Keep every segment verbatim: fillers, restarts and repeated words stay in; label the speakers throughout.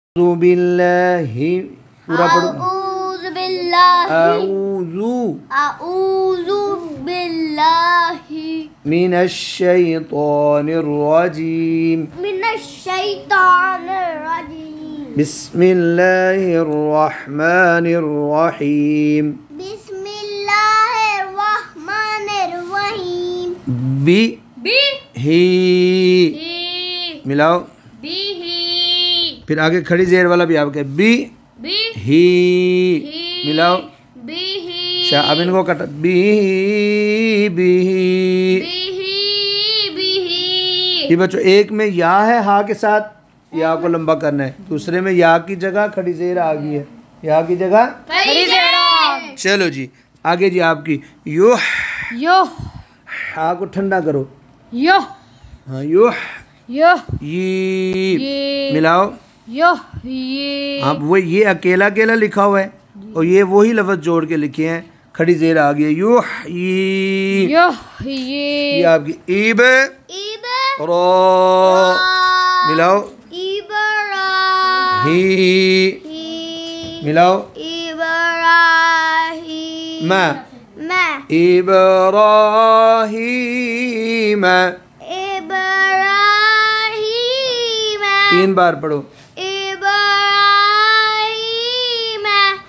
Speaker 1: अऊज़ु बिल्लाहि पूरा पढ़ो।
Speaker 2: अऊज़ु बिल्लाहि
Speaker 1: अऊज़ु
Speaker 2: अऊज़ु बिल्लाहि
Speaker 1: मिनश शैतानिर रजीम
Speaker 2: मिनश शैतानिर रजीम
Speaker 1: बिस्मिल्लाहिर रहमानिर रहीम
Speaker 2: बिस्मिल्लाहिर रहमानिर रहीम
Speaker 1: बी
Speaker 2: बी
Speaker 1: ही
Speaker 2: ही
Speaker 1: मिलाओ।
Speaker 2: बी ही
Speaker 1: फिर आगे खड़ी जेर वाला भी आपके बी
Speaker 2: बी
Speaker 1: ही
Speaker 2: ही
Speaker 1: मिलाओ।
Speaker 2: बी ही
Speaker 1: अच्छा अब इनको कट बी बी
Speaker 2: बी ही बी ही
Speaker 1: ये बच्चों एक में या है हा के साथ या को लंबा करना है, दूसरे में या की जगह खड़ी जेर आ गई है, या की जगह
Speaker 2: खड़ी जेर।
Speaker 1: चलो जी आगे जी आपकी यो
Speaker 2: यो
Speaker 1: हा को ठंडा करो।
Speaker 2: यो
Speaker 1: हाँ यो
Speaker 2: यो
Speaker 1: ये
Speaker 2: ये
Speaker 1: मिलाओ।
Speaker 2: यो ये
Speaker 1: हाँ वो ये अकेला अकेला लिखा हुआ है और ये वही लफ्ज जोड़ के लिखे हैं, खड़ी जेर आ गई है यो ये
Speaker 2: यो
Speaker 1: ये
Speaker 2: ये
Speaker 1: आपकी ईब
Speaker 2: ईब
Speaker 1: रो मिलाओ।
Speaker 2: इबरा
Speaker 1: ही
Speaker 2: ही
Speaker 1: मिलाओ।
Speaker 2: इब्राहिम
Speaker 1: मा
Speaker 2: मा
Speaker 1: इब्राहीम
Speaker 2: इब्राहिम
Speaker 1: तीन बार पढ़ो।
Speaker 2: इब्राहिम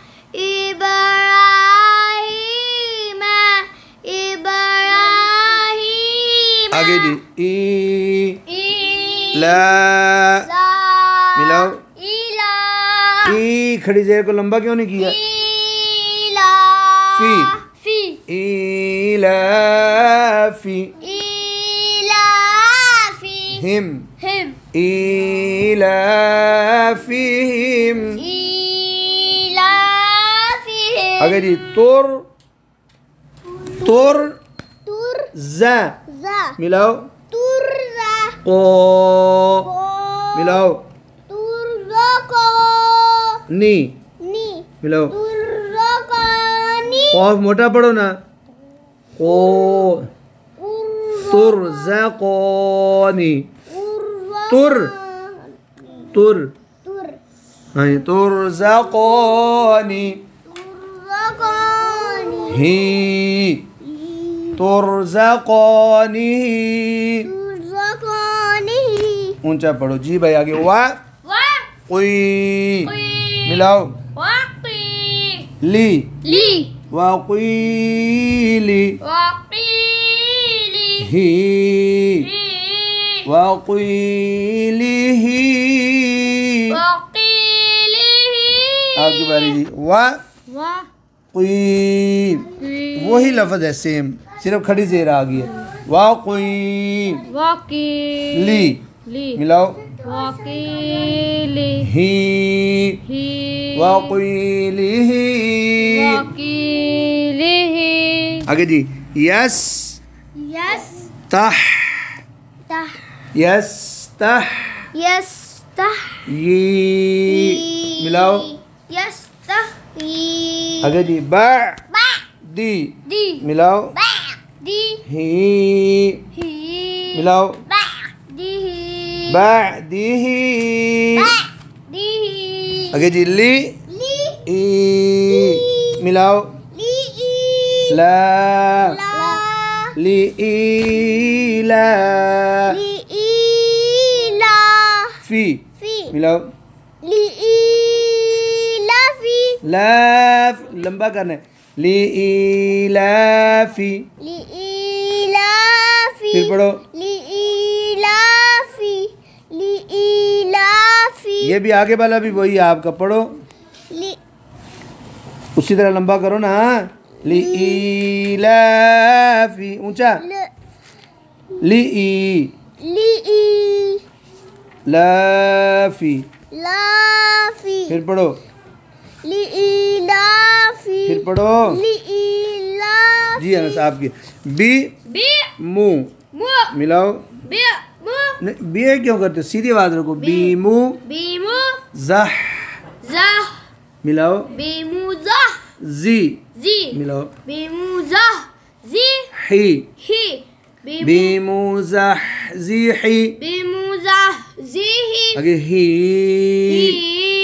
Speaker 2: इब्राहिम इब्राहिम
Speaker 1: आगे जी ई
Speaker 2: ई
Speaker 1: ला
Speaker 2: ला
Speaker 1: मिलाओ।
Speaker 2: इला
Speaker 1: ई खड़ी जेर को लंबा क्यों नहीं किया?
Speaker 2: इला
Speaker 1: फी
Speaker 2: फी
Speaker 1: इलाफी
Speaker 2: इला फी
Speaker 1: हिम
Speaker 2: हिम
Speaker 1: इलाफिहिम
Speaker 2: इला फी
Speaker 1: आगे जी तुर तुर
Speaker 2: तुर
Speaker 1: जा
Speaker 2: जा
Speaker 1: मिलाओ।
Speaker 2: तुरजा
Speaker 1: को मिलाओ।
Speaker 2: तुरजा को
Speaker 1: नी
Speaker 2: नी
Speaker 1: मिलाओ।
Speaker 2: तुरजा को नी
Speaker 1: कौफ मोटा पढ़ो ना। को तुरज़क़नी तुर तुर
Speaker 2: तुर
Speaker 1: हाँ तुरज़क़नी
Speaker 2: तुरज़क़नी
Speaker 1: ही तुरज़क़नी
Speaker 2: तुरज़क़नी
Speaker 1: ऊंचा पढ़ो जी भाई आगे वा
Speaker 2: वा
Speaker 1: कोई
Speaker 2: कोई
Speaker 1: मिलाओ।
Speaker 2: वाक़ी
Speaker 1: ली
Speaker 2: ली
Speaker 1: वक़ीली
Speaker 2: वाक़ीली
Speaker 1: ही
Speaker 2: ही
Speaker 1: वक़ीलिही
Speaker 2: वाक़ीलिही
Speaker 1: आगे बारी जी वा
Speaker 2: वा
Speaker 1: कोई वही लफ्ज है सेम, सिर्फ खड़ी जेर आ गई है। वाक़ी
Speaker 2: वाक़ी
Speaker 1: ली
Speaker 2: ली
Speaker 1: मिलाओ।
Speaker 2: वाक़ीली
Speaker 1: ही
Speaker 2: ही
Speaker 1: वक़ीलिही
Speaker 2: वाक़ीलिही
Speaker 1: आगे जी यस
Speaker 2: यस
Speaker 1: तह
Speaker 2: तह
Speaker 1: यस तह
Speaker 2: यस तह
Speaker 1: ये मिलाओ।
Speaker 2: यस तह
Speaker 1: आगे जी बा
Speaker 2: बा
Speaker 1: दी
Speaker 2: दी
Speaker 1: मिलाओ।
Speaker 2: बा दी
Speaker 1: ही
Speaker 2: ही
Speaker 1: मिलाओ।
Speaker 2: बा दी
Speaker 1: बअदीही
Speaker 2: बा दी
Speaker 1: आगे जी ली
Speaker 2: ली
Speaker 1: ई मिलाओ।
Speaker 2: ली ई
Speaker 1: ला
Speaker 2: ला
Speaker 1: ली ई ला
Speaker 2: ली ई ला
Speaker 1: फी
Speaker 2: फी
Speaker 1: मिलाओ।
Speaker 2: ली ई ला फी
Speaker 1: लाफ लंबा करना है। ली ई लाफी
Speaker 2: ली ई ला फी
Speaker 1: फिर पढ़ो।
Speaker 2: ली ई ला फी ली ई ला फी
Speaker 1: ये भी आगे वाला भी वही है आपका, पढ़ो
Speaker 2: ली
Speaker 1: उसी तरह लंबा करो ना। ली ई लाफी ऊंचा
Speaker 2: ल
Speaker 1: ली ई
Speaker 2: ली ई
Speaker 1: लाफी
Speaker 2: ला फी
Speaker 1: फिर पढ़ो।
Speaker 2: ली ई ला फी
Speaker 1: फिर पढ़ो
Speaker 2: ली ई ला
Speaker 1: जी अनस आपकी बी
Speaker 2: बी
Speaker 1: मु
Speaker 2: मु
Speaker 1: मिलाओ।
Speaker 2: बी मु
Speaker 1: नहीं, बी क्यों करते हो? सीधी आवाज रखो। बी मु
Speaker 2: बी मु
Speaker 1: जह
Speaker 2: जा
Speaker 1: मिलाओ।
Speaker 2: बी मु जा
Speaker 1: जी
Speaker 2: जी
Speaker 1: मिलाओ।
Speaker 2: बी मु जा जी
Speaker 1: ही
Speaker 2: ही
Speaker 1: बिमुज़हज़िही
Speaker 2: बिमुज़हज़िही
Speaker 1: आगे ही
Speaker 2: ही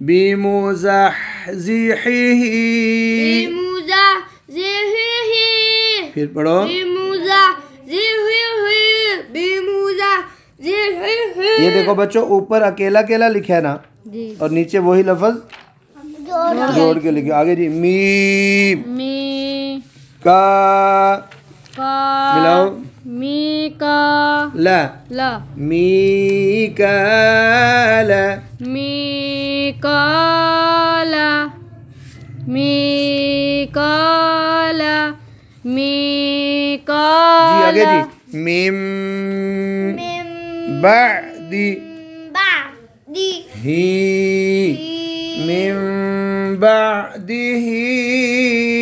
Speaker 1: बिमुज़हज़िहिही।
Speaker 2: बिमुज़हज़िहिही।
Speaker 1: फिर पढ़ो।
Speaker 2: बिमुज़हज़िहिही। बिमुज़हज़िहिही।
Speaker 1: ये देखो बच्चों, ऊपर अकेला अकेला लिखा है ना, और नीचे वही लफ्ज
Speaker 2: जोड़
Speaker 1: जोड़ के लिखे। आगे जी, मीम
Speaker 3: मी
Speaker 1: का
Speaker 3: का
Speaker 1: मिलाओ,
Speaker 3: मी का
Speaker 1: ला
Speaker 3: ला
Speaker 1: मी का ला,
Speaker 3: मी का ला मी का ला मी का
Speaker 1: जी आगे
Speaker 3: ला।
Speaker 1: जी, मीम
Speaker 2: मिम
Speaker 1: बअदी
Speaker 2: बादी
Speaker 1: ही, मिम बअदिही